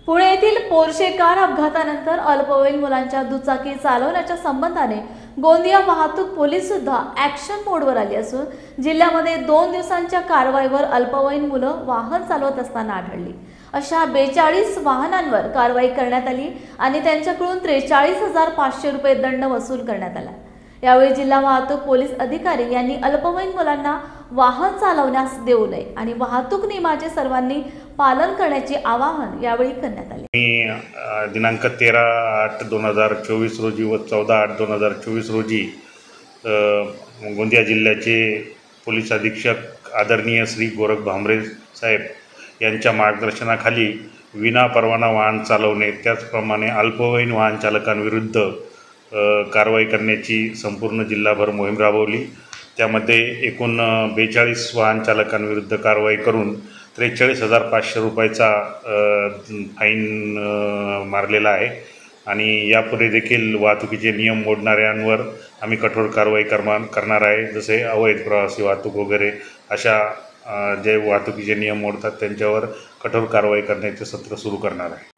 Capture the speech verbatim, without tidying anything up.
पुणे येथील Porsche car अपघातानंतर अल्पवयीन मुलांच्या दुचाकी चालवण्याच्या संबंधाने गोंदिया वाहतूक पोलीस सुद्धा ॲक्शन मोडवर आली असून जिल्ह्यामध्ये दोन दिवसांच्या कारवाईवर अल्पवयीन मुलं वाहन चालवत असताना आढळली। अशा बेचाळीस वाहनांवर कारवाई करण्यात आली आणि त्यांच्याकडून त्रेचाळीस हजार पाचशे रुपये दंड वसूल करण्यात आला। यावेळी जिल्हा वाहतूक पोलीस अधिकारी यांनी अल्पवयीन मुलांना वाहन चालवण्यास देऊ नये आणि वाहतूक नियमाचे सर्वांनी पालन करण्याचे आवाहन यावेळी करण्यात आले। मी अ, दिनांक तेरा आठ दोन हजार चोवीस रोजी व चौदा आठ दोन हजार चोवीस रोजी अ, गोंदिया जिल्ह्याचे पोलीस अधीक्षक आदरणीय श्री गोरख भांबरे साहेब यांच्या मार्गदर्शनाखाली विना परवाना वाहन चालवणे त्याचप्रमाणे अल्पवयीन वाहन चालकांविरुद्ध अ, कारवाई करण्याची संपूर्ण जिल्हाभर मोहीम राबवली। त्यामध्ये एकूण बेचाळीस वाहन चालकांविरुद्ध कारवाई करून त्रेचाळीस हजार पाचशे रुपयाचा फाईन मारलेला आहे आणि यापुढे देखील वाहतुकीचे नियम मोडणाऱ्यांवर आम्ही कठोर कारवाई करणार करणार आहे। जसे अवैध प्रवासी वाहतूक वगैरे अशा जे वाहतुकीचे नियम मोडतात त्यांच्यावर कठोर कारवाई करण्याचे सत्र सुरू करणार आहे।